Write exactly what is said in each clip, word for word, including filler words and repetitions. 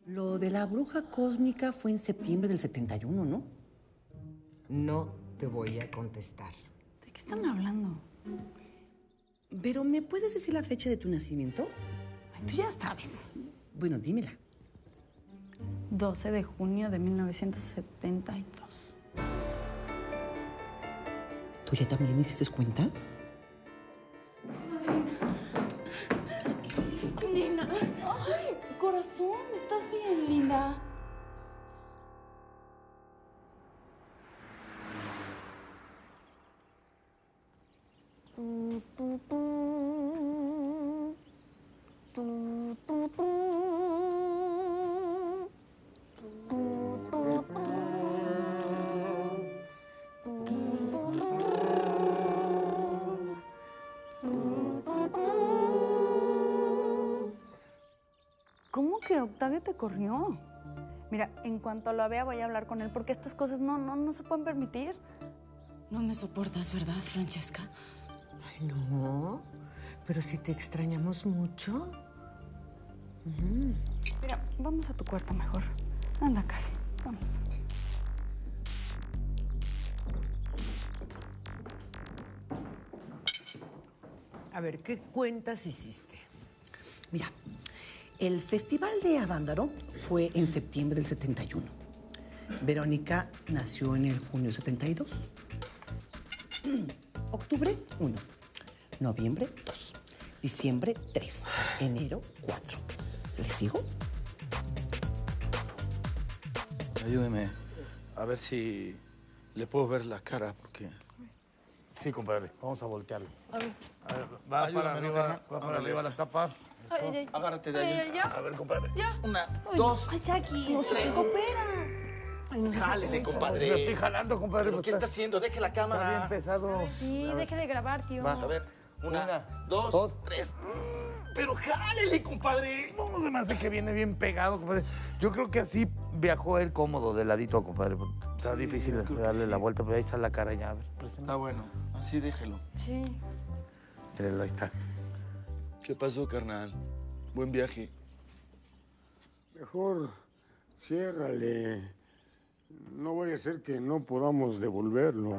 Lo de la bruja cósmica fue en septiembre del setenta y uno, ¿no? No te voy a contestar. ¿De qué están hablando? Pero, ¿me puedes decir la fecha de tu nacimiento? Ay, tú ya sabes. Bueno, dímela. doce de junio de mil novecientos setenta y dos. ¿Tú ya también hiciste cuentas? Nina. Ay, corazón, ¿estás bien, linda? ¿Cómo que Octavio te corrió? Mira, en cuanto lo vea voy a hablar con él porque estas cosas no, no, no se pueden permitir. No me soportas, ¿verdad, Francesca? Ay, no. Pero si te extrañamos mucho. Mm. Mira, vamos a tu cuarto mejor. Anda, casa. Vamos. A ver, ¿qué cuentas hiciste? Mira, el Festival de Avándaro fue en septiembre del setenta y uno. Verónica nació en el junio setenta y dos. Octubre, uno. Noviembre, dos. Diciembre, tres. Enero, cuatro. ¿Le sigo? Ayúdeme a ver si le puedo ver la cara, porque... Sí, compadre, vamos a voltearlo. A ver. A ver, va Ayúdame, para arriba, carnal. va para Órale, arriba la esta. tapa. Ay, ay, ay. Agárrate de Ay, ahí. ay, ya. A ver, compadre. Ya. Una, Ay, dos. Ay, Jackie. No se tres. recupera. Ay, no se Jálele, recupera. compadre. Me estoy jalando, compadre. ¿Pero pues qué está haciendo? Deje la cámara. Está bien pesado. Sí, A ver, deje de grabar, tío. Va. A ver, una, Una, dos, dos. tres. Pero jálele, compadre. No, se me hace que viene bien pegado, compadre. Yo creo que así viajó él cómodo, de ladito, compadre. Está Sí, difícil yo creo que darle sí. la vuelta, pero ahí está la cara ya. A ver, préstame. Está bueno, así déjelo. Sí. Míralo, ahí está. ¿Qué pasó, carnal? Buen viaje. Mejor ciérrale. No vaya a ser que no podamos devolverlo.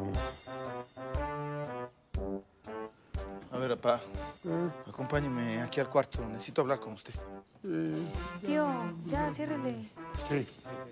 A ver, papá, acompáñeme aquí al cuarto. Necesito hablar con usted. Tío, ya, ciérrele. Sí.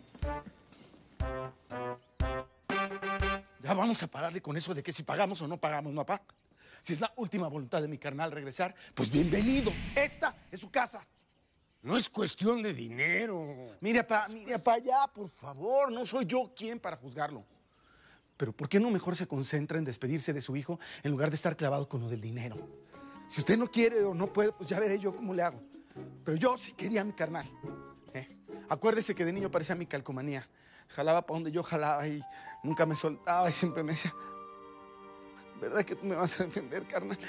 Ya vamos a pararle con eso de que si pagamos o no pagamos, ¿no, papá? Si es la última voluntad de mi carnal regresar, pues bienvenido. Esta es su casa. No es cuestión de dinero. Mire, papá, mire, papá, ya, por favor. No soy yo quien para juzgarlo. Pero ¿por qué no mejor se concentra en despedirse de su hijo en lugar de estar clavado con lo del dinero? Si usted no quiere o no puede, pues ya veré yo cómo le hago. Pero yo sí quería a mi carnal. ¿eh? Acuérdese que de niño parecía mi calcomanía. Jalaba para donde yo jalaba y nunca me soltaba y siempre me decía, ¿verdad que tú me vas a defender, carnal?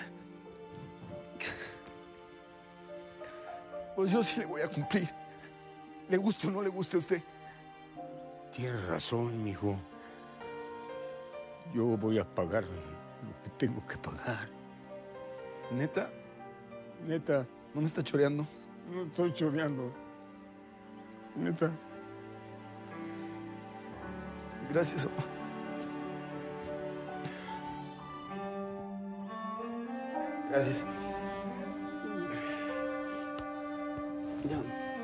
Pues yo sí le voy a cumplir. Le guste o no le guste a usted. Tienes razón, mijo. Yo voy a pagar lo que tengo que pagar. ¿Neta? Neta, ¿No me está choreando? no estoy choreando. Neta. Gracias, papá. Gracias. Ya.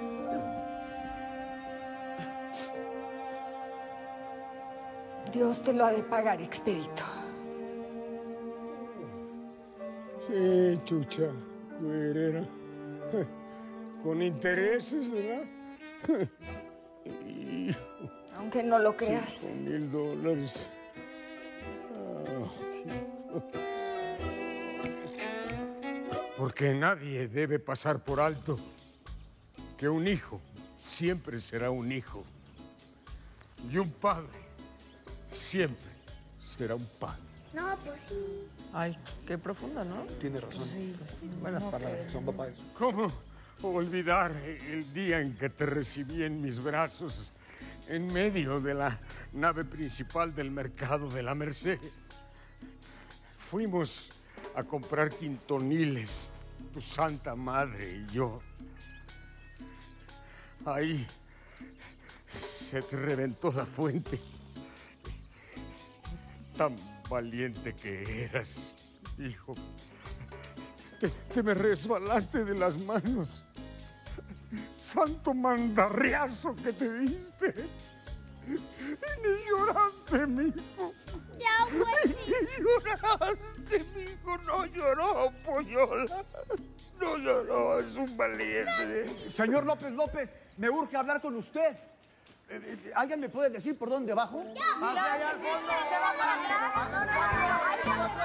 Dios te lo ha de pagar, Expedito. Sí, chucha, cuerera. Con intereses, ¿verdad? Aunque no lo creas. Cinco mil dólares. Porque nadie debe pasar por alto que un hijo siempre será un hijo. Y un padre siempre será un padre. No, pues sí. Ay, qué profundo, ¿no? Tiene razón. Buenas palabras, son papás. ¿Cómo olvidar el día en que te recibí en mis brazos en medio de la nave principal del mercado de la Merced? Fuimos a comprar quintoniles, tu santa madre y yo. Ahí Se te reventó la fuente. Tan valiente que eras, hijo. Te, te me resbalaste de las manos. Santo mandarriazo que te diste. Y ni lloraste, mijo. Ya, pues. Ni lloraste, mijo. No lloró, Pollola. No lloró, es un valiente. Señor López López, me urge hablar con usted. Eh, eh, ¿Alguien me puede decir por dónde bajo? Ya, Hacia allá al fondo. se va para atrás.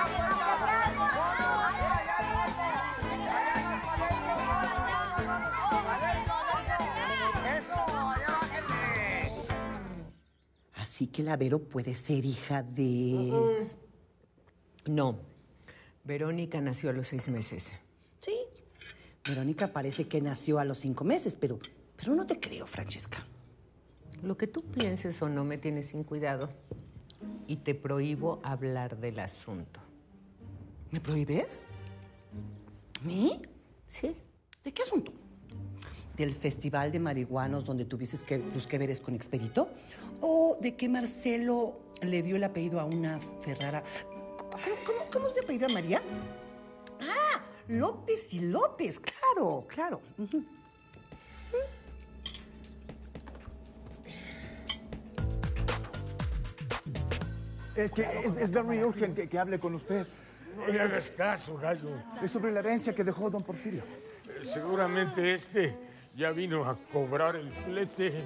Así que la Vero puede ser hija de... No. Verónica nació a los seis meses. Sí. Verónica parece que nació a los cinco meses, pero, pero no te creo, Francesca. Lo que tú pienses o no me tienes sin cuidado. Y te prohíbo hablar del asunto. ¿Me prohíbes? ¿Mí? Sí. ¿De qué asunto? ¿Del festival de marihuanos donde tuviste que, tus que veres con Expedito? ¿O de que Marcelo le dio el apellido a una Ferrara? ¿Cómo, cómo, cómo es de apellido María? Ah, López y López, claro, claro. Uh-huh. Es que es, es very urgent que, que hable con usted. No le hagas caso, gallo. Es sobre la herencia que dejó don Porfirio. Eh, seguramente este ya vino a cobrar el flete.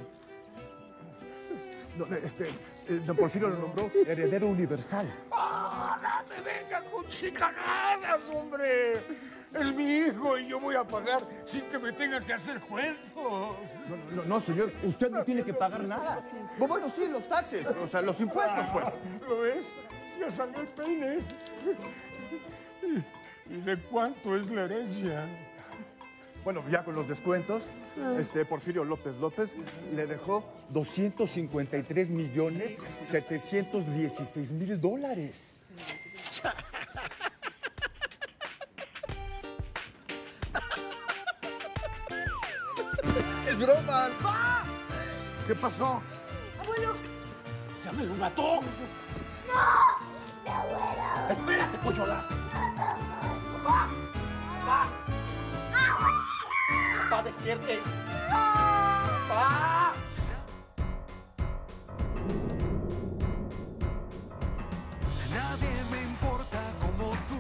Don, este, eh, don Porfirio lo nombró heredero universal. ¡Ah, no me venga con chicanadas, hombre! Es mi hijo y yo voy a pagar sin que me tenga que hacer cuentos. No, no, no, señor, usted no tiene que pagar nada. Bueno, sí, los taxes, o sea, los impuestos, pues. ¿Lo ves? Ya salió el peine. ¿Y, y de cuánto es la herencia? Bueno, ya con los descuentos, este Porfirio López López le dejó doscientos cincuenta y tres millones setecientos dieciséis mil dólares. ¡Es broma! ¿Qué pasó? Abuelo. ¡Ya me lo mató! ¡No! ¡Mi abuelo! ¡Espérate, Pollola! ¡Papá! ¡Papá! ¡Papá, despierte! ¡Papá! Nadie me importa como tú.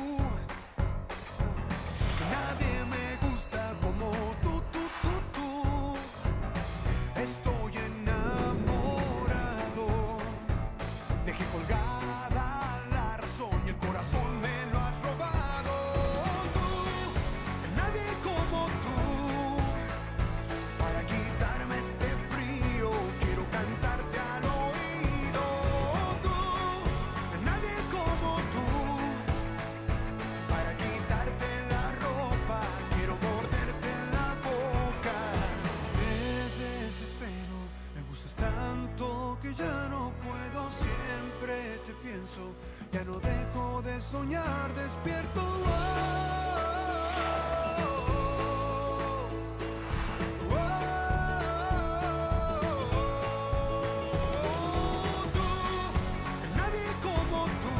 Nadie me gusta como tú, tú, tú, tú. Estoy enamorado. Dejé colgada la razón y el corazón me lo has robado. Tú, nadie como tú. Para quitarme este frío, quiero cantarte al oído. Tú, nadie como tú. Para quitarte la ropa, quiero morderte la boca. Me desespero, me gustas tanto que ya no puedo. Siempre te pienso, ya no dejo de soñar despierto. Nadie como tú.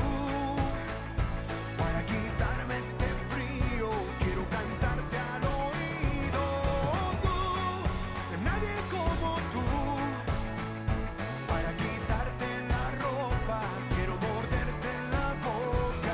Para quitarme este frío, quiero cantarte al oído. Tú, nadie como tú. Para quitarte la ropa, quiero morderte la boca.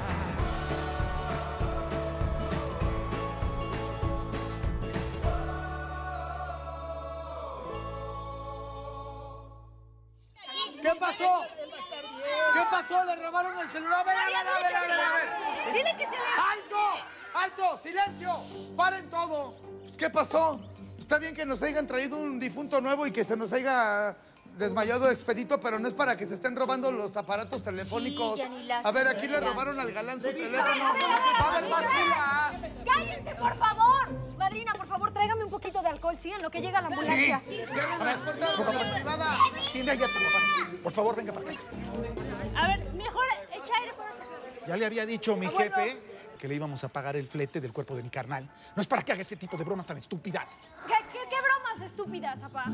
¿Qué pasó? ¿Qué pasó? ¿Le robaron el celular? A ver, a ver, a ver, a ver, a ver. Dile que se le... ¡Alto! ¡Alto! ¡Silencio! ¡Paren todo! Pues, ¿qué pasó? Está bien que nos hayan traído un difunto nuevo y que se nos haya desmayado Expedito, pero no es para que se estén robando los aparatos telefónicos. ya ni las A ver, aquí le ideas. robaron al galán su teléfono. A ver, a ver, a ver, ¡Va a haber más a filas! ¡Cállense, por favor! Madrina, por favor, tráigame un poquito de alcohol, ¿sí? En lo que llega la ambulancia. Sí. A ver, por favor, privada. Tiene ya tu papá. Por favor, venga para acá. A ver, mejor echa aire por eso. Ya le había dicho mi Abuelo. jefe que le íbamos a pagar el flete del cuerpo de mi carnal. No es para que haga ese tipo de bromas tan estúpidas. ¿Qué, qué, qué bromas? bromas estúpidas, papá.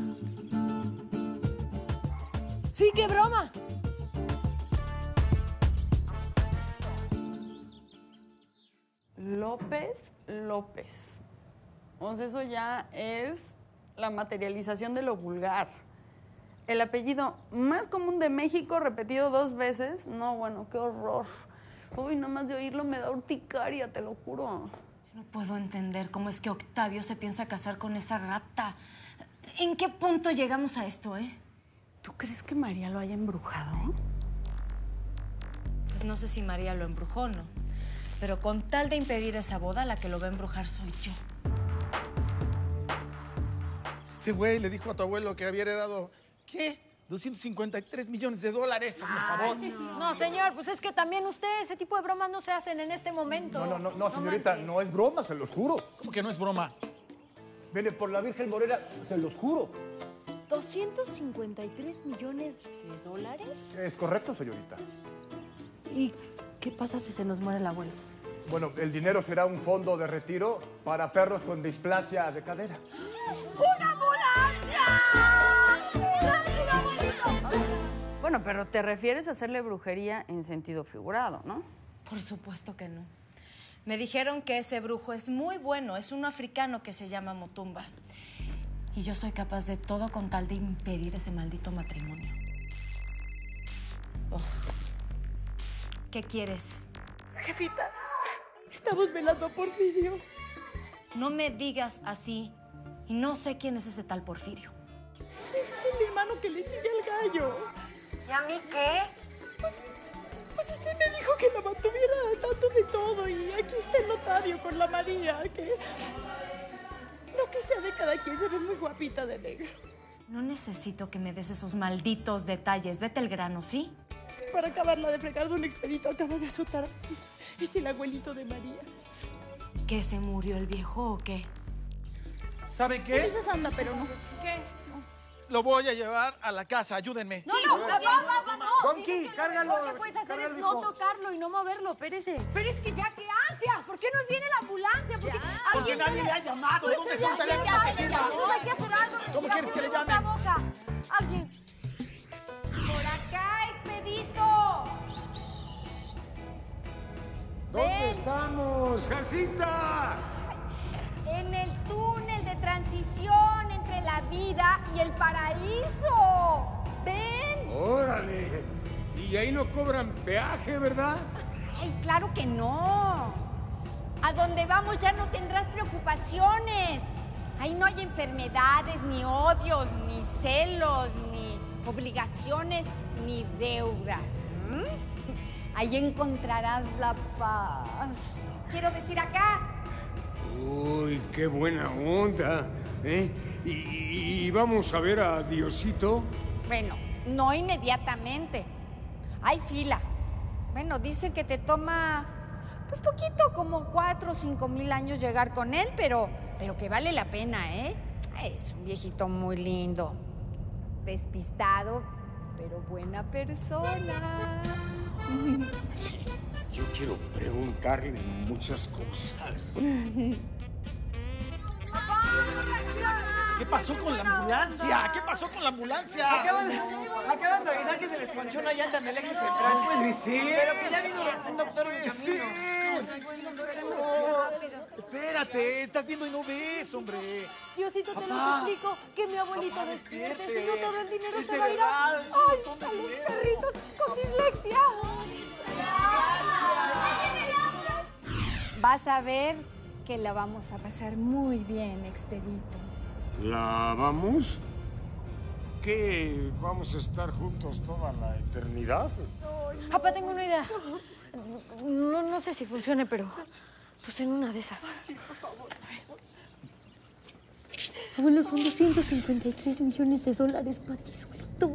Sí, qué bromas. López López. O sea, eso ya es la materialización de lo vulgar. El apellido más común de México, repetido dos veces. No, bueno, qué horror. Uy, nada más de oírlo me da urticaria, te lo juro. Yo no puedo entender cómo es que Octavio se piensa casar con esa gata. ¿En qué punto llegamos a esto, eh? ¿Tú crees que María lo haya embrujado? Pues no sé si María lo embrujó o no. Pero con tal de impedir esa boda, la que lo va a embrujar soy yo. Este güey le dijo a tu abuelo que había heredado, ¿qué? doscientos cincuenta y tres millones de dólares, hazme el favor. No. no, señor, pues es que también usted, ese tipo de bromas no se hacen en este momento. No, no, no, no señorita, no, no es broma, se los juro. ¿Cómo que no es broma? Viene por la Virgen Morena, se los juro. ¿doscientos cincuenta y tres millones de dólares? Es correcto, señorita. ¿Y qué pasa si se nos muere el abuelo? Bueno, el dinero será un fondo de retiro para perros con displasia de cadera. ¡Una ambulancia! Bueno, pero te refieres a hacerle brujería en sentido figurado, ¿no? Por supuesto que no. Me dijeron que ese brujo es muy bueno, es un africano que se llama Motumba. Y yo soy capaz de todo con tal de impedir ese maldito matrimonio. Uf. ¿Qué quieres? Jefita, estamos velando a Porfirio. No me digas así. Y no sé quién es ese tal Porfirio. Ese es el hermano que le sigue al gallo. ¿Y a mí qué? Pues, pues usted me dijo que la mantuviera al tanto de todo y aquí está el notario con la María, que... Lo que sea de cada quien se ve muy guapita de negro. No necesito que me des esos malditos detalles. Vete al grano, ¿sí? Para acabarla de fregar de un expedito acaba de azotar. Es el abuelito de María. ¿Que se murió el viejo o qué? ¿Sabe qué? Esa santa, pero no. ¿Qué? Lo voy a llevar a la casa, ayúdenme. No, no, papá, papá, no. Donkey, cárgalo. Lo que puedes hacer cárgalo, es no hijo. tocarlo y no moverlo, espérese. Pero es que ya, ¿qué ansias? ¿Por qué no viene la ambulancia? Porque Porque alguien nadie debe- le ha llamado. Pues ¿Dónde ya está el sé, teléfono ya, que ya, sirva? ya, pues hay que hacer algo. ¿Cómo Mira, quieres que le boca a llamen? boca. Alguien. Por acá, Expedito. ¿Dónde Ven. estamos, Jacinta? En el túnel de transición entre la vida y el paraíso. Ven. Órale. Y ahí no cobran peaje, ¿verdad? Ay, claro que no. A donde vamos ya no tendrás preocupaciones. Ahí no hay enfermedades, ni odios, ni celos, ni obligaciones, ni deudas. ¿Mm? Ahí encontrarás la paz. Quiero decir acá. Uy, qué buena onda, ¿eh? Y, y vamos a ver a Diosito. Bueno, no inmediatamente. Hay fila. Bueno, dice que te toma, pues poquito, como cuatro o cinco mil años llegar con él, pero, pero que vale la pena, ¿eh? Es un viejito muy lindo. Despistado, pero buena persona. Sí, yo quiero preguntarle muchas cosas. ¿Qué pasó con la ambulancia? ¿Qué pasó con la ambulancia? Acaban, acaban de avisar que se les ponchó una llanta en el eje central. No puede ser. Pero que ya vino un doctor en el camino. No, espérate, estás viendo y no ves, hombre. Diosito, te lo Papá. suplico, que mi abuelito Papá, despierte, despierte. si no todo el dinero Es se de va a ir a... verdad, es un ¡Ay, montón de a los dinero. perritos con dislexia! Vas a ver que la vamos a pasar muy bien, Expedito. ¿La vamos? ¿Qué? ¿Vamos a estar juntos toda la eternidad? Papá, tengo una idea. No, no sé si funcione, pero pues en una de esas. Abuelo, son doscientos cincuenta y tres millones de dólares para ti solito.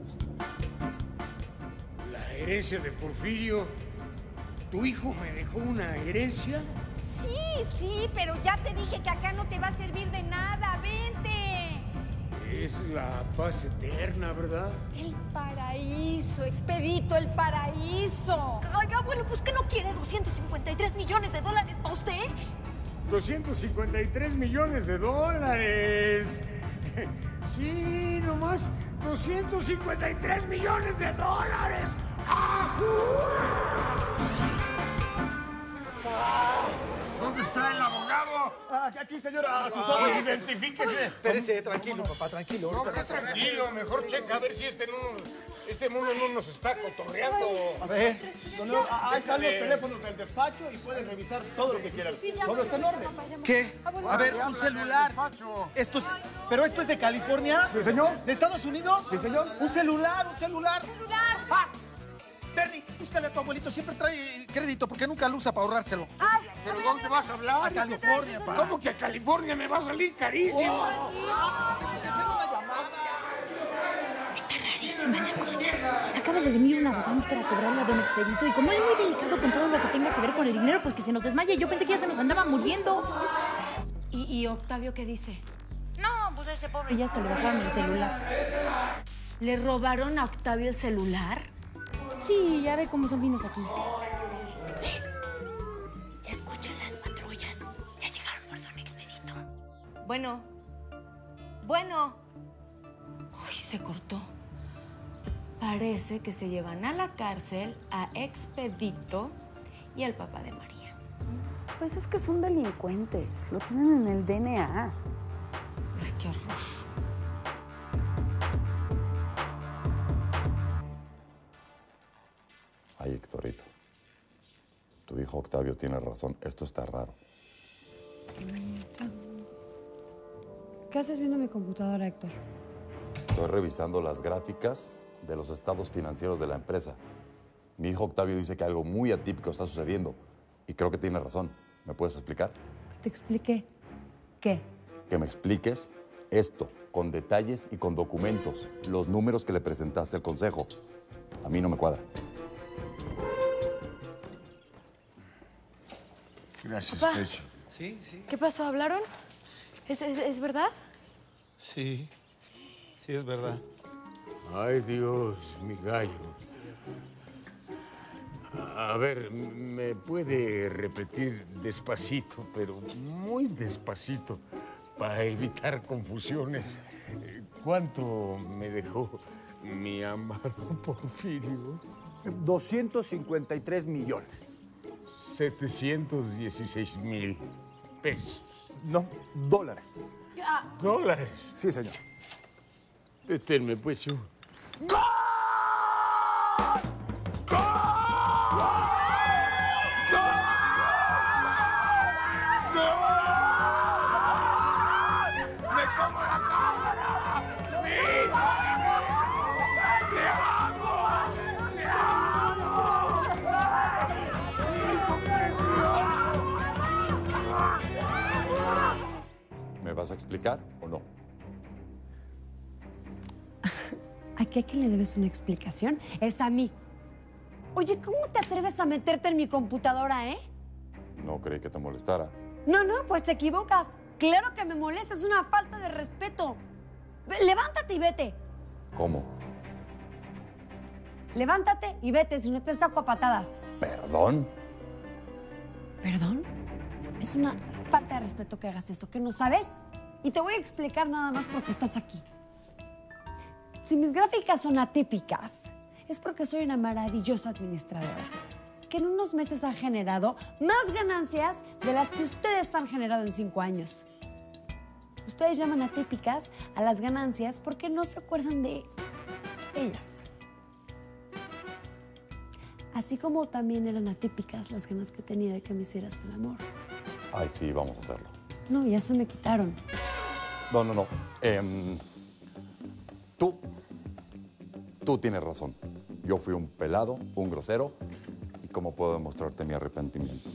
¿La herencia de Porfirio? ¿Tu hijo me dejó una herencia? Sí, sí, pero ya te dije que acá no te va a servir de nada. Vente. Es la paz eterna, ¿verdad? El paraíso, Expedito, el paraíso. Ay, abuelo, pues que no quiere doscientos cincuenta y tres millones de dólares para usted. doscientos cincuenta y tres millones de dólares. Sí, nomás doscientos cincuenta y tres millones de dólares. ¡Ah! ¿Dónde está el abogado? Ah, aquí, señora, a sus Ah, órdenes. identifíquese. Espérese, tranquilo, papá, tranquilo. No, ahorita no, lo- tranquilo, mejor checa a ver si este no, este mundo no nos está cotorreando. A ver, don Leo, ah, ahí están los Chécale. teléfonos del despacho y pueden revisar todo lo que quieran. Todo está en orden. ¿Qué? A ver, un celular. Esto es- ¿Pero esto es de California? Sí, señor. ¿De Estados Unidos? Sí, señor. Un celular, un celular. ¡Celular! ¡Ah! Bernie, búscale a tu abuelito. Siempre trae crédito porque nunca lo usa para ahorrárselo. ¡Ay! ¿Pero dónde vas a hablar? A California, pa. ¿Cómo que a California me va a salir carísimo? Está rarísima la cosa. Acaba de venir un abogado para cobrarle a don Expedito y como es muy delicado con todo lo que tenga que ver con el dinero, pues que se nos desmaye. Yo pensé que ya se nos andaba muriendo. ¿Y, y Octavio qué dice? No, pues ese pobre ya hasta le bajaron el celular. ¿Le robaron a Octavio el celular? Sí, ya ve cómo son finos aquí. Ya escuchan las patrullas. Ya llegaron por don Expedito. Bueno. Bueno. Uy, se cortó. Parece que se llevan a la cárcel a Expedito y al papá de María. Pues es que son delincuentes. Lo tienen en el D N A. Ay, qué horror. Ay, Héctorito. Tu hijo Octavio tiene razón. Esto está raro. ¿Qué haces viendo mi computadora, Héctor? Estoy revisando las gráficas de los estados financieros de la empresa. Mi hijo Octavio dice que algo muy atípico está sucediendo. Y creo que tiene razón. ¿Me puedes explicar? Te expliqué. ¿Qué? Que me expliques esto, con detalles y con documentos. Los números que le presentaste al consejo. A mí no me cuadra. Gracias, Papá. Pecho. Sí, sí. ¿Qué pasó? ¿Hablaron? ¿Es, es, es verdad? Sí. Sí, es verdad. Ay, Dios, mi gallo. A ver, ¿me puede repetir despacito, pero muy despacito, para evitar confusiones? ¿Cuánto me dejó mi amado Porfirio? doscientos cincuenta y tres millones. setecientos dieciséis mil pesos. No, dólares. ¿Dólares? Sí, señor. Deténme, pues, yo. ¡Me como la cámara! ¡Mi hijo! ¡Te amo! ¡Te amo! ¡Mi hijo creció! ¿Me vas a explicar o no? ¿Aquí a quién le debes una explicación? Es a mí. Oye, ¿cómo te atreves a meterte en mi computadora, eh? No creí que te molestara. No, no, pues te equivocas. Claro que me molesta, es una falta de respeto. Ve, levántate y vete. ¿Cómo? Levántate y vete, si no te saco a patadas. ¿Perdón? ¿Perdón? Es una falta de respeto que hagas eso, ¿que no sabes? Y te voy a explicar nada más porque estás aquí. Si mis gráficas son atípicas, es porque soy una maravillosa administradora, que en unos meses ha generado más ganancias de las que ustedes han generado en cinco años. Ustedes llaman atípicas a las ganancias porque no se acuerdan de ellas. Así como también eran atípicas las ganas que tenía de que me hicieras el amor. Ay, sí, vamos a hacerlo. No, ya se me quitaron. No, no, no. Em, tú, tú tienes razón. Yo fui un pelado, un grosero, y cómo puedo demostrarte mi arrepentimiento.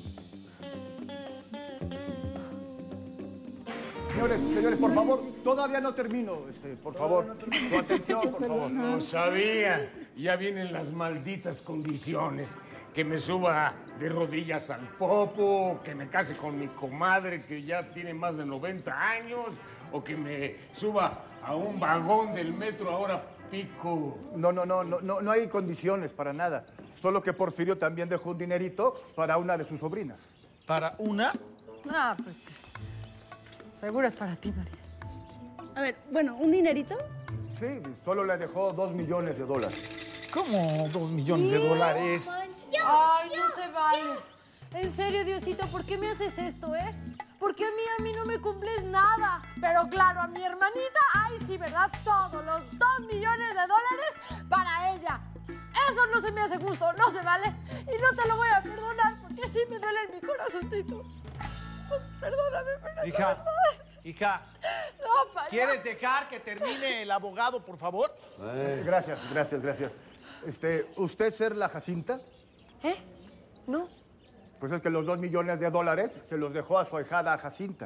Señores, señores, por favor, todavía no termino. Este, por favor, su atención, por favor. No sabía. Ya vienen las malditas condiciones. Que me suba de rodillas al popo, que me case con mi comadre que ya tiene más de noventa años, o que me suba a un vagón del metro ahora pico. No, no, no, no, no, no hay condiciones para nada. Solo que Porfirio también dejó un dinerito para una de sus sobrinas. ¿Para una? Ah, pues seguro es para ti, María. A ver, bueno, ¿un dinerito? Sí, solo le dejó dos millones de dólares. ¿Cómo dos millones de dólares? Ay, no se vale. En serio, Diosito, ¿por qué me haces esto, eh? Porque a mí, a mí no me cumples nada. Pero claro, a mi hermanita, ay, sí, ¿verdad? Todos los dos millones de dólares para ella. Eso no se me hace justo, no se vale. Y no te lo voy a perdonar porque sí me duele en mi corazoncito. Perdóname, pero... Hija, hija, No, payaso. ¿quieres dejar que termine el abogado, por favor? Eh, Gracias, gracias, gracias. Este, ¿usted ser la Jacinta? ¿Eh? No. Pues es que los dos millones de dólares se los dejó a su ahijada Jacinta.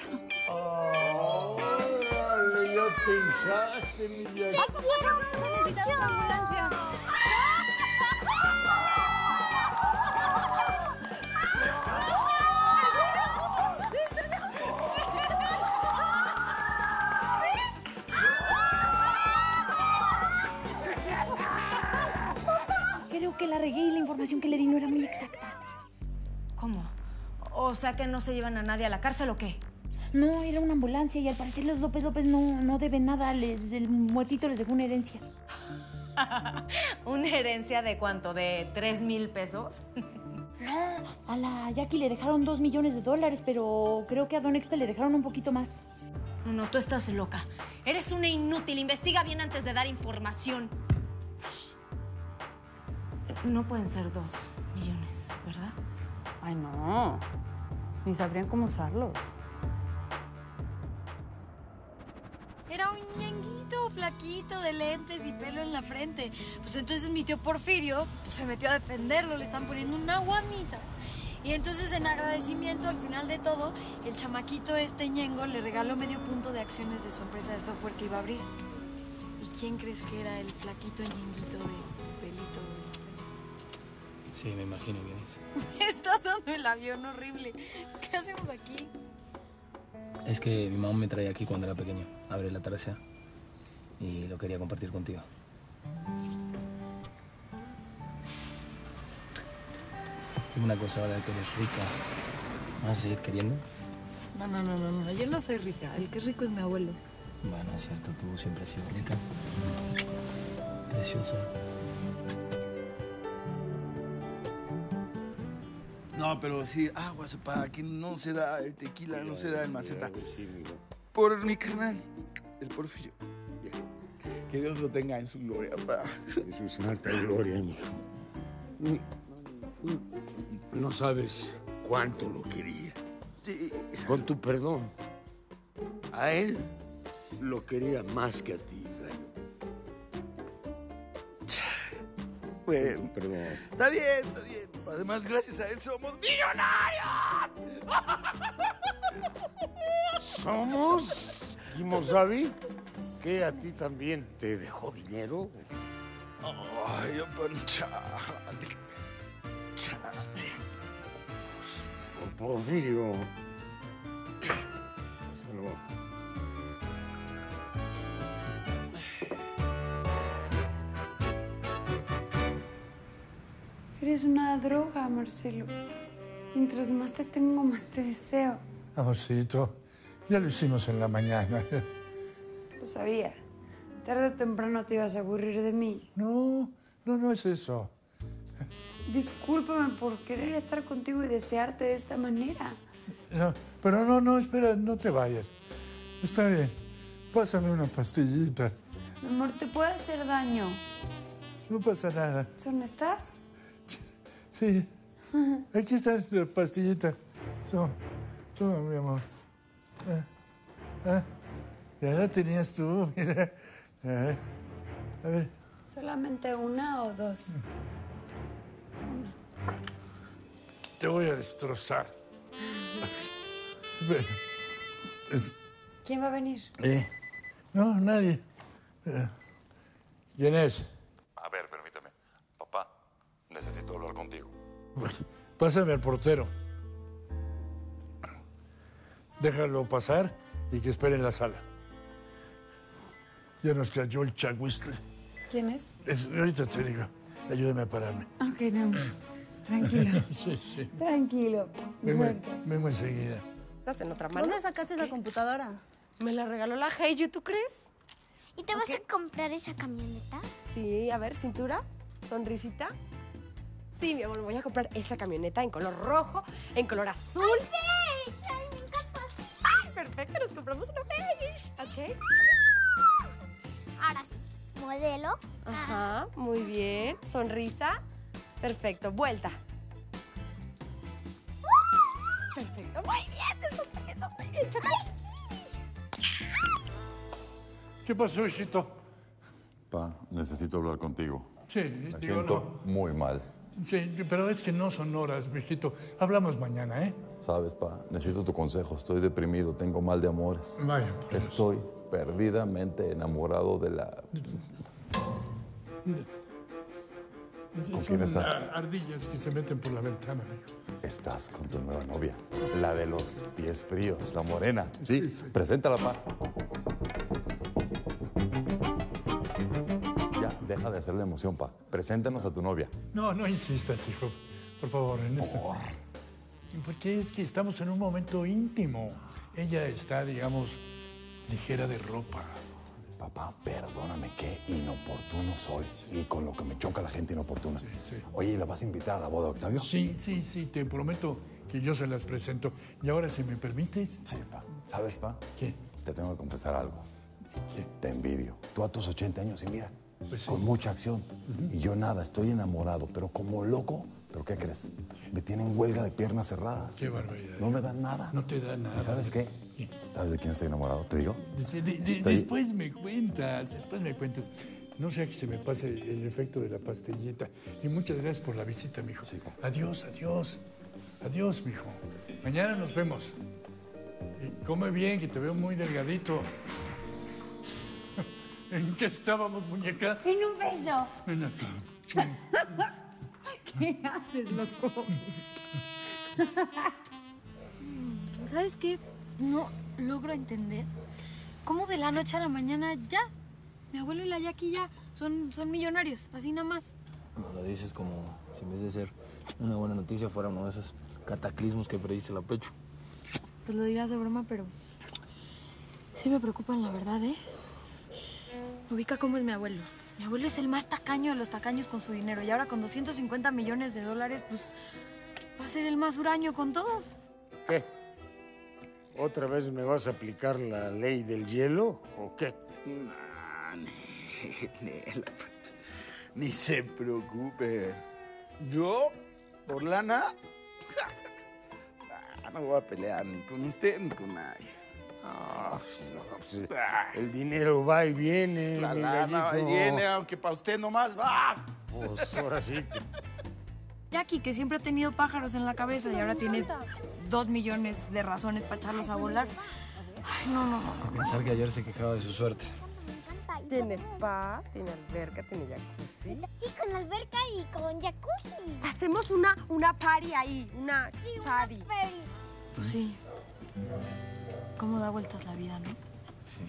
¡Órale, ya pensaste, mi vida! ¡Ay, pues yo creo que vamos a necesitar una ambulancia! Creo que la regué y la información que le di no era muy exacta. ¿Cómo? O sea, ¿que no se llevan a nadie a la cárcel o qué? No, era una ambulancia y al parecer los López López no, no deben nada. Les, el muertito les dejó una herencia. ¿Una herencia de cuánto? ¿De tres mil pesos? No, a la Jackie le dejaron dos millones de dólares, pero creo que a Don Expe le dejaron un poquito más. No, no, tú estás loca. Eres una inútil. Investiga bien antes de dar información. No pueden ser dos millones, ¿verdad? Ay, no. Ni sabrían cómo usarlos. Era un ñenguito flaquito de lentes y pelo en la frente. Pues entonces mi tío Porfirio pues, se metió a defenderlo, le están poniendo un agua a misa. Y entonces en agradecimiento, al final de todo, el chamaquito este ñengo le regaló medio punto de acciones de su empresa de software que iba a abrir. ¿Y quién crees que era el flaquito ñenguito de pelito? Sí, me imagino quién es. Me estás dando el avión horrible. ¿Qué hacemos aquí? Es que mi mamá me traía aquí cuando era pequeño, a ver la terraza, y lo quería compartir contigo. Dime una cosa, ahora que eres rica, ¿vas a seguir queriendo? No, no, no, no, no, yo no soy rica. El que es rico es mi abuelo. Bueno, es cierto, tú siempre has sido rica. Preciosa. No, pero sí, aguas, para que no se da el tequila, no se da el maceta. Por mi carnal, el Porfirio. Que Dios lo tenga en su gloria, pa. En su santa gloria, hijo. No sabes cuánto lo quería. Con tu perdón, a él lo quería más que a ti, gallo. Bueno, Perdón. está bien, está bien. Además, gracias a él somos millonarios. ¿Somos? ¿Kimosabi? ¿Que a ti también te dejó dinero? Ay, pero chale. Chale. Por Porfirio. Salud. Eres una droga, Marcelo. Mientras más te tengo, más te deseo. Amorcito, ya lo hicimos en la mañana. Lo sabía. Tarde o temprano te ibas a aburrir de mí. No, no, no es eso. Discúlpame por querer estar contigo y desearte de esta manera. No, pero no, no, espera, no te vayas. Está bien, pásame una pastillita. Mi amor, te puede hacer daño. No pasa nada. ¿Son estás? Sí, aquí está la pastillita. Toma, toma, mi amor. Ah, ah, ya la tenías tú, mira. Ah, a ver. ¿Solamente una o dos? Te voy a destrozar. Bueno, es- ¿Quién va a venir? eh, no, nadie. Eh, ¿Quién es? A ver, permíteme. Papá, necesito hablar contigo. Bueno, pásame al portero. Déjalo pasar y que espere en la sala. Ya nos cayó el chagüistle. ¿Quién es? Es- ahorita te digo. Ayúdame a pararme. Ok, mi amor. Tranquilo. Sí, sí. Tranquilo. Vengo, Muerto. vengo enseguida. ¿Dónde sacaste esa computadora? Me la regaló la Heiju, ¿tú crees? ¿Y te vas a comprar esa camioneta? Sí, a ver, cintura, sonrisita. Sí, mi amor, me voy a comprar esa camioneta en color rojo, en color azul. ¡Ay, beige! ¡Ay, me encanta! ¡Ay, perfecto! Nos compramos una beige. Ok. Ahora sí. Modelo. Ajá, muy bien. Sonrisa. Perfecto. Vuelta. Perfecto. Muy bien, te estás poniendo muy bien, chocas. ¿Qué pasó, hijito? Pa, necesito hablar contigo. Sí, Me digo, siento muy mal. no. Sí, pero es que no son horas, mijito. Hablamos mañana, ¿eh? Sabes, pa, necesito tu consejo. Estoy deprimido, tengo mal de amores. Vaya, por Dios. Estoy perdidamente enamorado de la... Es- ¿Con son quién estás? a- ardillas que se meten por la ventana, amigo. Estás con tu nueva novia, la de los pies fríos, la morena. Sí, Sí, sí. Preséntala, pa. Ya, deja de hacer la emoción, pa. Preséntanos a tu novia. No, no insistas, hijo. Por favor, en esto. Porque es que estamos en un momento íntimo. Ella está, digamos, ligera de ropa. Papá, perdóname, qué inoportuno soy. Y con lo que me choca la gente inoportuna. sí. Oye, ¿la vas a invitar a la boda, Octavio? Sí, sí, sí, te prometo que yo se las presento. Y ahora, si me permites... Sí, pa. ¿Sabes, pa? ¿Qué? Te tengo que confesar algo. ¿Qué? Te envidio. Tú a tus ochenta años y mira, Pues sí. con mucha acción. Y yo nada, estoy enamorado, pero como loco. ¿Pero qué crees? Me tienen huelga de piernas cerradas. Qué barbaridad. No me dan nada. No te da nada. ¿Y sabes qué? ¿Sabes de quién estoy enamorado? ¿Te digo? De- de- de- Estoy- Después me cuentas, después me cuentas. No sea que se me pase el efecto de la pastillita. Y muchas gracias por la visita, mijo. Adiós, adiós. Adiós, mijo. Mañana nos vemos. Y come bien, que te veo muy delgadito. ¿En qué estábamos, muñeca? En un beso. Ven acá. ¿Qué haces, loco? ¿Sabes qué? No logro entender cómo de la noche a la mañana ya. Mi abuelo y la Jackie ya son, son millonarios, así nada más. Lo dices como si en vez de ser una buena noticia fuera uno de esos cataclismos que predice la pecho. Pues lo dirás de broma, pero sí me preocupan, la verdad, ¿eh? Ubica cómo es mi abuelo. Mi abuelo es el más tacaño de los tacaños con su dinero. Y ahora con doscientos cincuenta millones de dólares, pues va a ser el más huraño con todos. ¿Qué? ¿Otra vez me vas a aplicar la ley del hielo o qué? No, Nela, ni se preocupe. Yo, por lana, no voy a pelear ni con usted ni con nadie. Ah, no, pues, el dinero va y viene. La mi lana va y gallito. viene, aunque para usted nomás va. Pues ahora sí que... Jackie, que siempre ha tenido pájaros en la cabeza y ahora tiene dos millones de razones para echarlos a volar. Ay, no, no, no, no. Pensar que ayer se quejaba de su suerte. Tiene spa, tiene alberca, tiene jacuzzi. Sí, con alberca y con jacuzzi. Hacemos una, una party ahí, una Sí, una party. peri. Pues sí. Cómo da vueltas la vida, ¿no? Sí.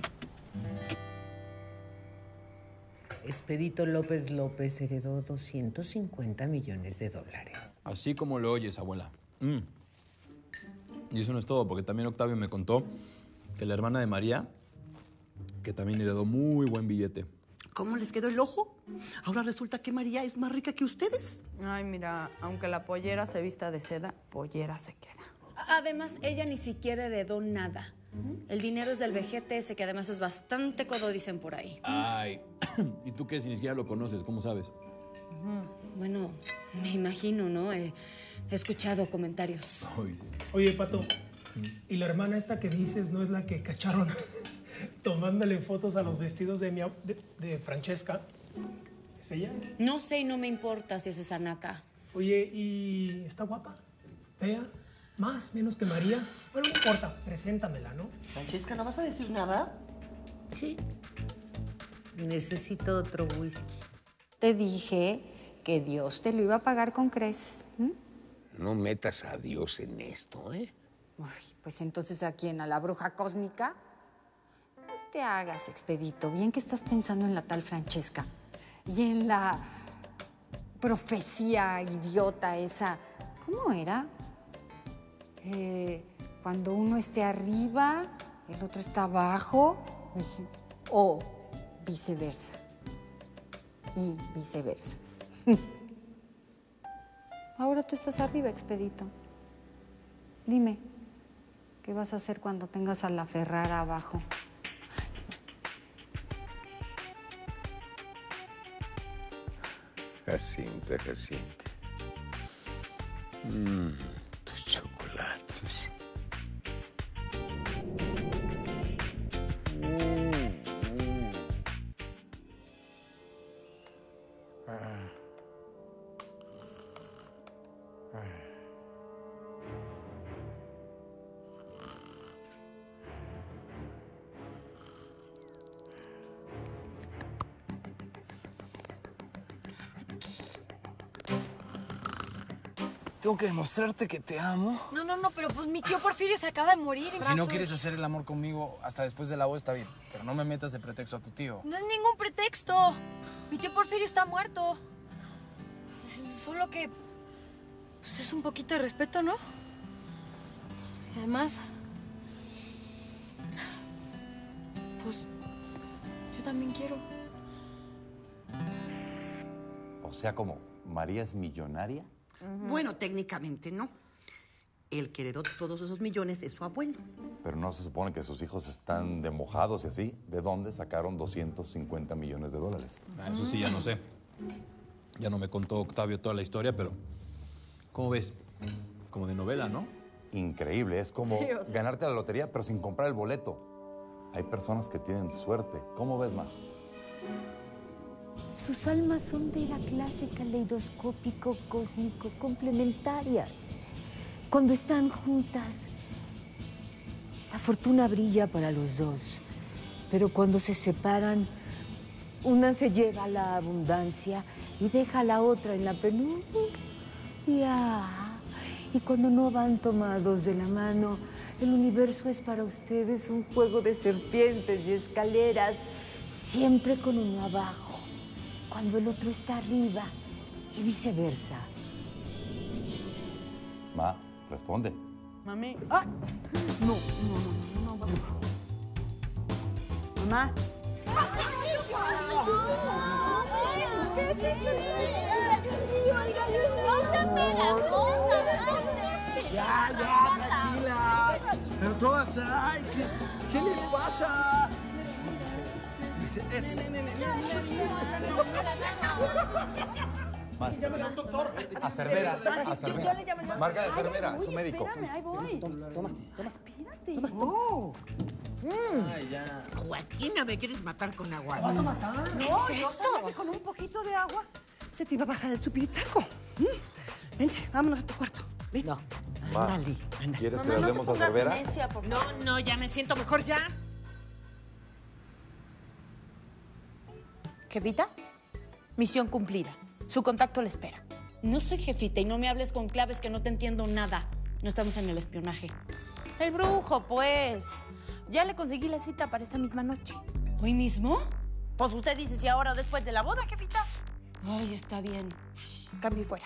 Expedito López López heredó doscientos cincuenta millones de dólares. Así como lo oyes, abuela. Mm. Y eso no es todo, porque también Octavio me contó que la hermana de María, que también heredó muy buen billete. ¿Cómo les quedó el ojo? Ahora resulta que María es más rica que ustedes. Ay, mira, aunque la pollera se vista de seda, pollera se queda. Además, ella ni siquiera heredó nada. El dinero es del vejete ese, que además es bastante codo, dicen por ahí. Ay, ¿y tú qué? Si ni siquiera lo conoces, ¿cómo sabes? Bueno, me imagino, ¿no? He, he escuchado comentarios. Ay, sí. Oye, Pato, ¿y la hermana esta que dices no es la que cacharon tomándole fotos a los vestidos de, mi, ab- de, de Francesca? ¿Es ella? No sé y no me importa si es esa naca. Oye, ¿y está guapa? ¿Fea? ¿Más? ¿Menos que María? Bueno, no importa, preséntamela, ¿no? Francesca, ¿no vas a decir nada? Sí. Necesito otro whisky. Te dije que Dios te lo iba a pagar con creces. ¿m? No metas a Dios en esto, ¿eh? Uy, pues entonces, ¿a quién? ¿A la bruja cósmica? No te hagas, Expedito. Bien que estás pensando en la tal Francesca. Y en la profecía idiota esa. ¿Cómo era? Eh, cuando uno esté arriba, el otro está abajo o viceversa. Y viceversa. Ahora tú estás arriba, Expedito. Dime, ¿qué vas a hacer cuando tengas a la Ferrara abajo? Jacinta, Jacinta. Mmm, tus chocolates. Mm, mm. Ah. Ah. Tengo que demostrarte que te amo. No, no, no, pero pues mi tío Porfirio se acaba de morir en Si brazos. no quieres hacer el amor conmigo hasta después de la boda, está bien. Pero no me metas de pretexto a tu tío. No es ningún pretexto. Mi tío Porfirio está muerto. Solo que... pues es un poquito de respeto, ¿no? Y además... pues... yo también quiero. O sea, ¿cómo? ¿María es millonaria? Bueno, técnicamente no. El que heredó todos esos millones es su abuelo. Pero no se supone que sus hijos están de mojados y así. ¿De dónde sacaron doscientos cincuenta millones de dólares? Ah, eso sí, ya no sé. Ya no me contó Octavio toda la historia, pero... ¿cómo ves? Como de novela, ¿no? Increíble. Es como Sí, o sea- ganarte la lotería, pero sin comprar el boleto. Hay personas que tienen suerte. ¿Cómo ves, Ma? Sus almas son de la clase caleidoscópico cósmico complementarias. Cuando están juntas, la fortuna brilla para los dos. Pero cuando se separan, una se lleva la abundancia y deja a la otra en la penuria. Y cuando no van tomados de la mano, el universo es para ustedes un juego de serpientes y escaleras, siempre con uno abajo, cuando el otro está arriba, y viceversa. Ma, responde. Mami. ¡Ah! No, no, no, no, no. Mamá. Ya, ya, tranquila. Pero todas, ay, ¿qué, qué les pasa? Sí, sí, es- Más. Llámale a un doctor. A Cervera, a Yo Cervera. le llamo- Marca de Ay, Cervera, oye, su médico. espérame, ahí voy. Toma, toma, toma. Espérate. Oh. Ay, ya. Joaquina, ¿me quieres matar con agua? ¿Me vas a matar? ¿Qué No, es yo esto? sabía que con un poquito de agua se te iba a bajar el supiritaco. Mm. Vente, vámonos a tu cuarto. Ven. No. Ma, Ándale, ándale. ¿quieres que le hablemos a Cervera? No, no, ya me siento mejor ya. Jefita, misión cumplida. Su contacto le espera. No soy jefita y no me hables con claves que no te entiendo nada. No estamos en el espionaje. El brujo, pues. Ya le conseguí la cita para esta misma noche. ¿Hoy mismo? Pues usted dice si ahora o después de la boda, jefita. Ay, está bien. Cambio y fuera.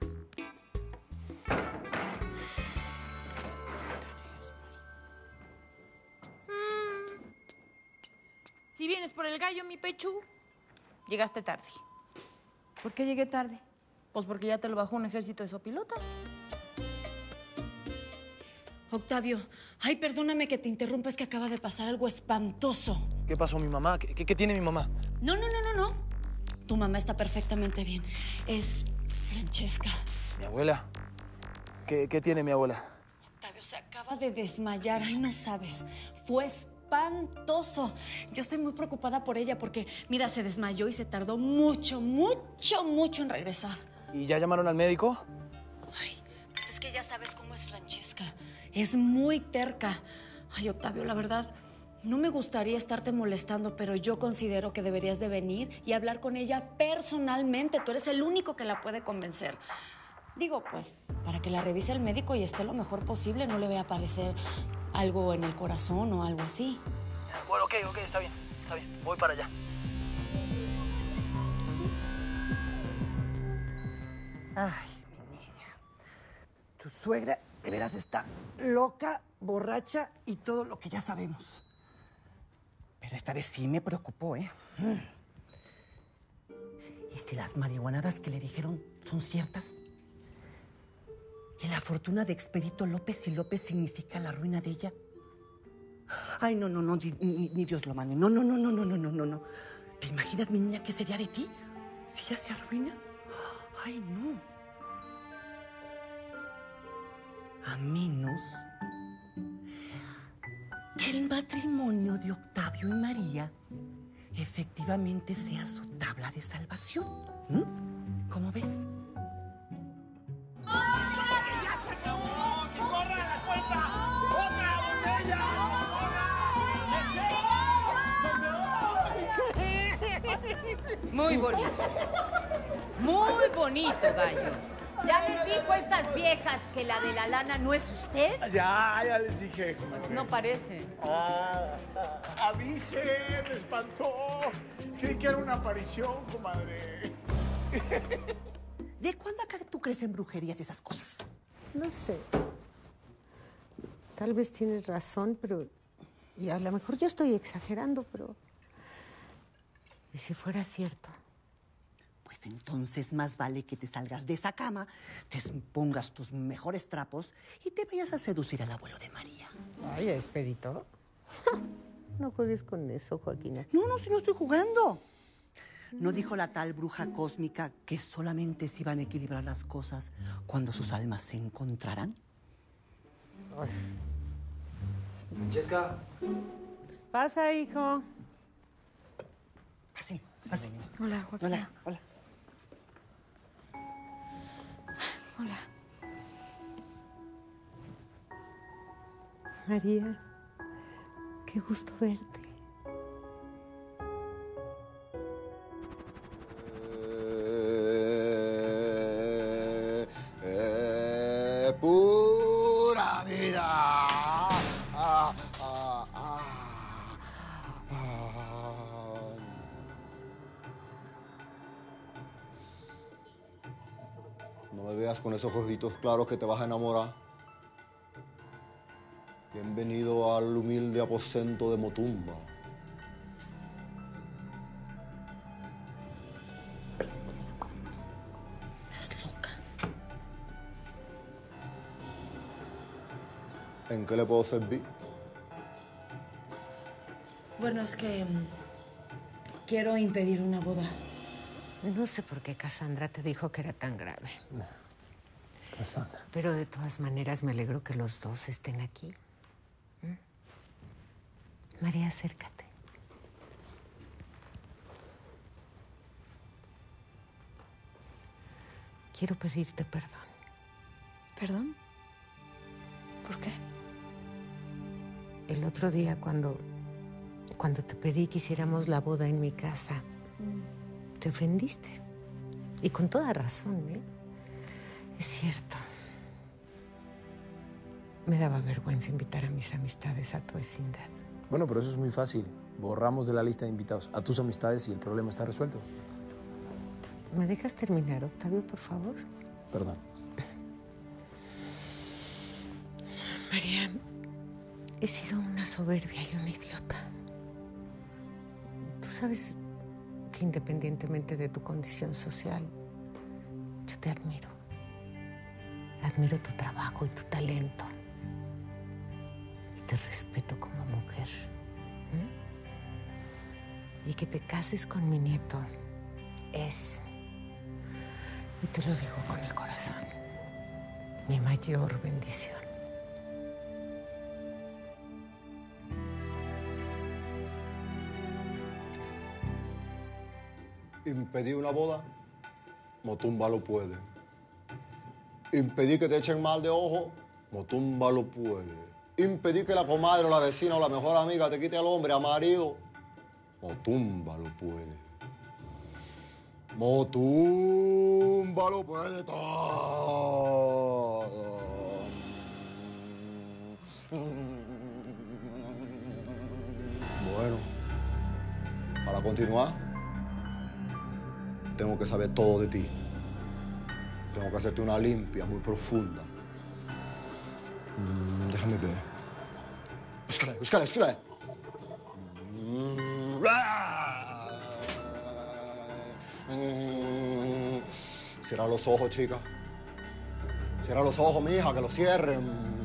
Mm. Si vienes por el gallo, mi pechu, llegaste tarde. ¿Por qué llegué tarde? Pues porque ya te lo bajó un ejército de sopilotas. Octavio, ay, perdóname que te interrumpa, es que acaba de pasar algo espantoso. ¿Qué pasó, mi mamá? ¿Qué, qué- qué tiene mi mamá? No, no, no, no, no. Tu mamá está perfectamente bien. Es Francesca. Mi abuela. ¿Qué, qué tiene mi abuela? Octavio se acaba de desmayar. Ay, no sabes. Fue espantoso. Yo estoy muy preocupada por ella porque, mira, se desmayó y se tardó mucho, mucho, mucho en regresar. ¿Y ya llamaron al médico? Pues es que ya sabes cómo es Francesca. Es muy terca. Ay, Octavio, la verdad, no me gustaría estarte molestando, pero yo considero que deberías de venir y hablar con ella personalmente. Tú eres el único que la puede convencer. Digo, pues, para que la revise el médico y esté lo mejor posible, no le vaya a aparecer algo en el corazón o algo así. Bueno, ok, ok, está bien. Está bien. Voy para allá. Ay, mi niña. Tu suegra de veras está loca, borracha y todo lo que ya sabemos. Pero esta vez sí me preocupó, ¿eh? ¿Y si las marihuanadas que le dijeron son ciertas? ¿Y la fortuna de Expedito López y López significa la ruina de ella? Ay, no, no, no, ni, ni- ni Dios lo mande. No, no, no, no, no, no, no, no, no. ¿Te imaginas, mi niña, qué sería de ti si ella se arruina? Ay, no. A menos que el matrimonio de Octavio y María efectivamente sea su tabla de salvación. ¿Mm? ¿Cómo ves? ¡Ya se acabó! ¡Que corra la cuenta! ¡Otra botella! Muy bonito. Muy bonito, gallo. ¿Ya les dijo a estas viejas que la de la lana no es usted? Ya, ya les dije. Pues no parece. Ah, ah, avise, me espantó. Creí que era una aparición, comadre. ¿De cuándo acá tú crees en brujerías y esas cosas? No sé. Tal vez tienes razón, pero... Y a lo mejor yo estoy exagerando, pero... ¿Y si fuera cierto? Pues entonces más vale que te salgas de esa cama, te pongas tus mejores trapos y te vayas a seducir al abuelo de María. Ay, Expedito. No juegues con eso, Joaquina. No, no, si no estoy jugando. ¿No dijo la tal bruja cósmica que solamente se iban a equilibrar las cosas cuando sus almas se encontraran? Francesca. Pasa, hijo. Pasen, pasen. Hola, Joaquín. Hola, hola. Hola. María, qué gusto verte. Eh, eh, pura vida. Ah, ah, ah, ah. No me veas con esos ojitos claros que te vas a enamorar. Bienvenido al humilde aposento de Motumba. Estás loca. ¿En qué le puedo servir? Bueno, es que mm, quiero impedir una boda. No sé por qué Cassandra te dijo que era tan grave. Cassandra. Pero de todas maneras me alegro que los dos estén aquí. ¿Mm? María, acércate. Quiero pedirte perdón. ¿Perdón? ¿Por qué? El otro día cuando, cuando te pedí que hiciéramos la boda en mi casa, te ofendiste. Y con toda razón, ¿eh? Es cierto. Me daba vergüenza invitar a mis amistades a tu vecindad. Bueno, pero eso es muy fácil. Borramos de la lista de invitados a tus amistades y el problema está resuelto. ¿Me dejas terminar, Octavio, por favor? Perdón. María, he sido una soberbia y una idiota. Tú sabes que independientemente de tu condición social, yo te admiro. Admiro tu trabajo y tu talento. Y te respeto como mujer. ¿Mm? Y que te cases con mi nieto es, y te lo digo con el corazón, mi mayor bendición. Impedir una boda, Motumba lo puede. Impedir que te echen mal de ojo, Motumba lo puede. Impedir que la comadre o la vecina o la mejor amiga te quite al hombre, a marido, Motumba lo puede. Motumba lo puede todo. Bueno, para continuar, tengo que saber todo de ti. Tengo que hacerte una limpia muy profunda. Mm, déjame ver. Búscala, búscala, búscala. Mm, ah. Mm, cierra los ojos, chica. Cierra los ojos, mija, que los cierren.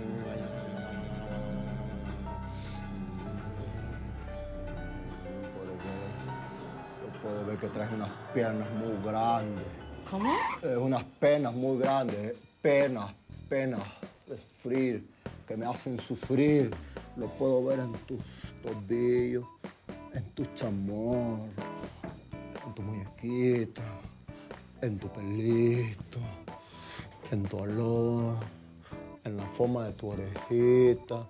Puedo ver que traes unas piernas muy grandes. ¿Cómo? Eh, unas penas muy grandes. eh. Penas, penas de sufrir, que me hacen sufrir. Lo puedo ver en tus tobillos, en tu chamor, en tu muñequita, en tu pelito, en tu olor, en la forma de tu orejita.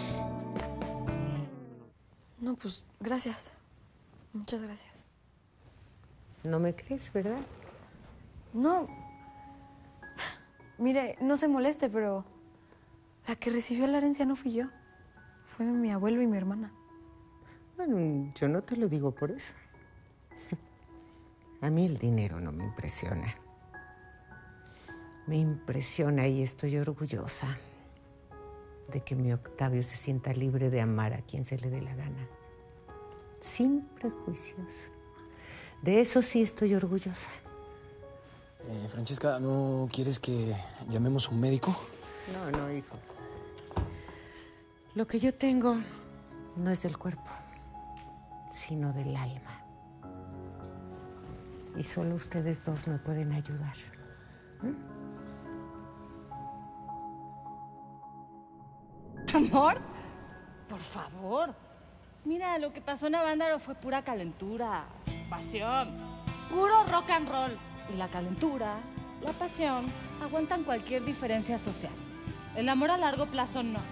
No, pues gracias. Muchas gracias. No me crees, ¿verdad? No. Mire, no se moleste, pero la que recibió la herencia no fui yo. Fue mi abuelo y mi hermana. Bueno, yo no te lo digo por eso. A mí el dinero no me impresiona. Me impresiona y estoy orgullosa de que mi Octavio se sienta libre de amar a quien se le dé la gana. Sin prejuicios. De eso sí estoy orgullosa. Eh, Francesca, ¿no quieres que llamemos a un médico? No, no, hijo. Lo que yo tengo no es del cuerpo, sino del alma. Y solo ustedes dos me pueden ayudar. ¿Mm? ¿Amor? Por favor. Mira, lo que pasó en Avándaro fue pura calentura, pasión, puro rock and roll. Y la calentura, la pasión, aguantan cualquier diferencia social. El amor a largo plazo no.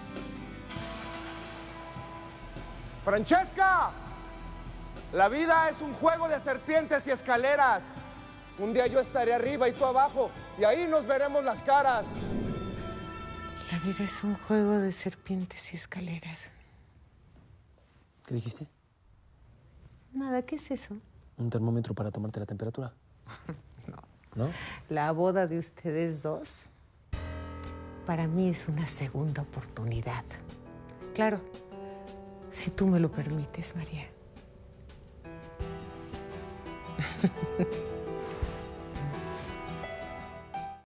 ¡Francesca! La vida es un juego de serpientes y escaleras. Un día yo estaré arriba y tú abajo, y ahí nos veremos las caras. La vida es un juego de serpientes y escaleras. ¿Qué dijiste? Nada, ¿qué es eso? ¿Un termómetro para tomarte la temperatura? No. ¿No? La boda de ustedes dos, para mí es una segunda oportunidad. Claro, si tú me lo permites, María.